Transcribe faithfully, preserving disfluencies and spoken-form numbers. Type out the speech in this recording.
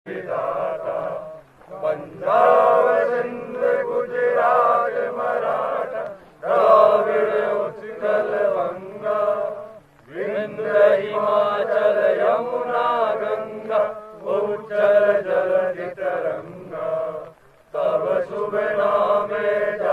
दाता। पंजाब सिंध गुजरात मराठा द्राविड़ उत्कल बंगा, विंध्य हिमाचल यमुना गंगा, उच्चल जलधि तरंगा। तब शुभ नामे